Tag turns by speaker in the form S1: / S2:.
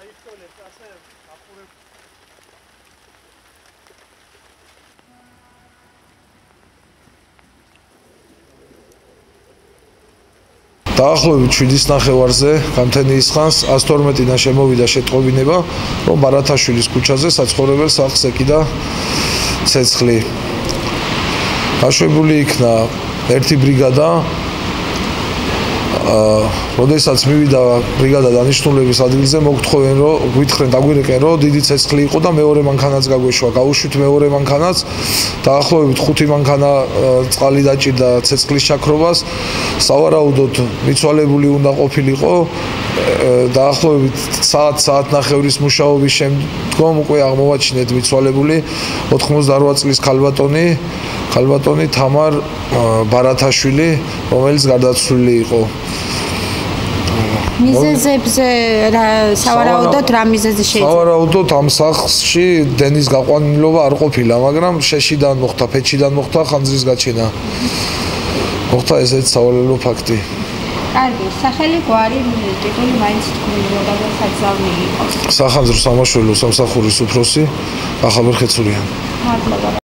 S1: დაახლოებით 7-ის ნახევარზე გამთენიის ხანს 112-დან შემოვიდა შეტყობინება, რომ ბარათაშვილის ქუჩაზე საცხოვრებელ სახლს ეკიდა ცეცხლი. გაშვებული იქნა ერთი ბრიგადა. როდესაც მივიდა ბრიგადა დანიშნულების ადგილზე, მოგთხოვენ რომ გვითხრენ დაგვირეკენ რომ დიდი ცეცხლი იყო და მეორე მანქანაც გაგვეშვა. გავუშვით მეორე მანქანაც. დაახლოებით 5 მანქანა წყალი დაჭირდა ცეცხლის ჩაქრობას. სავარაუდოდ მიცვალებული უნდა ყოფილიყო. დაახლოებით საათნახევრის მუშაობის შემდგომ უკვე აღმოვაჩინეთ მიცვალებული 88 წლის ქალბატონი თამარ ბარათაშვილი, რომელიც გარდაცვლილი იყო.
S2: მიზეზებზე სავარაუდოდ რა მიზეზი შეიძლება?
S1: სავარაუდოდ ამ სახლში დენის გაყვანილობა არ ყოფილა, მაგრამ შეშიდან მოხდა, ფეჩიდან მოხდა ხანძრის გაჩენა. მოხდა ესეც სავალალო ფაქტი.
S2: კარგი, სახელი გვარი ტიტული მაინც თქვენოდა და საგზავნი იყო.
S1: სახანძრო სამაშველო სამსახურის უფროსი ახალბერხეცურიანი.
S2: მადლობა.